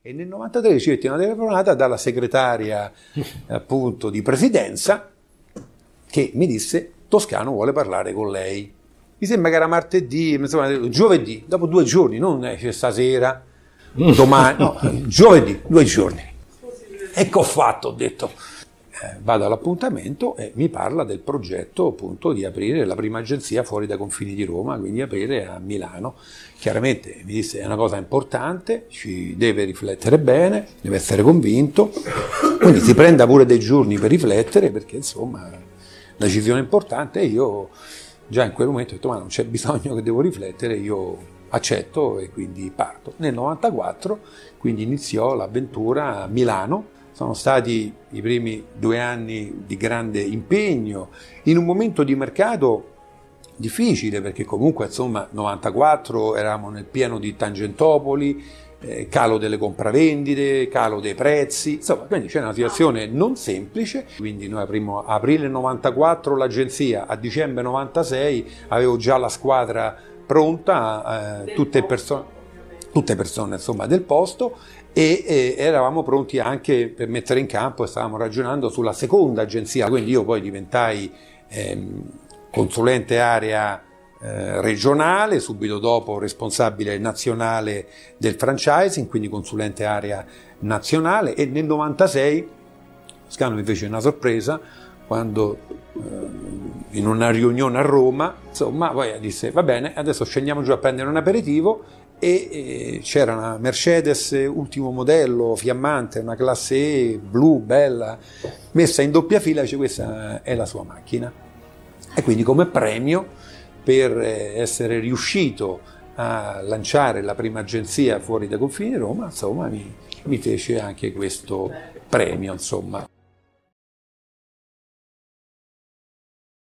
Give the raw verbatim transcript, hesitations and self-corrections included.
E nel novantatré ricevetti una telefonata dalla segretaria appunto di presidenza che mi disse: Toscano vuole parlare con lei. Mi sembra che era martedì, insomma, giovedì, dopo due giorni, non è stasera, domani, no, giovedì, due giorni. E che ho fatto? Ho detto, eh, vado all'appuntamento e mi parla del progetto appunto di aprire la prima agenzia fuori dai confini di Roma, quindi aprire a Milano. Chiaramente mi disse è una cosa importante, ci deve riflettere bene, deve essere convinto, quindi si prenda pure dei giorni per riflettere perché insomma la decisione è importante e io già in quel momento ho detto ma non c'è bisogno che devo riflettere, io accetto e quindi parto. Nel novantaquattro quindi iniziò l'avventura a Milano, sono stati i primi due anni di grande impegno, in un momento di mercato difficile perché comunque insomma novantaquattro eravamo nel pieno di Tangentopoli, eh, calo delle compravendite, calo dei prezzi, insomma quindi c'è una situazione non semplice, quindi noi aprimmo a aprile novantaquattro l'agenzia, a dicembre novantasei avevo già la squadra pronta, eh, tutte persone, tutte persone insomma del posto e eh, eravamo pronti anche per mettere in campo e stavamo ragionando sulla seconda agenzia, quindi io poi diventai ehm, consulente area eh, regionale, subito dopo responsabile nazionale del franchising, quindi consulente area nazionale e nel novantasei Toscano mi fece una sorpresa quando eh, in una riunione a Roma, insomma, poi disse va bene, adesso scendiamo giù a prendere un aperitivo e eh, c'era una Mercedes ultimo modello, fiammante, una classe E, blu, bella, messa in doppia fila, dice questa è la sua macchina. E quindi come premio per essere riuscito a lanciare la prima agenzia fuori dai confini di Roma, insomma, mi, mi fece anche questo premio, insomma.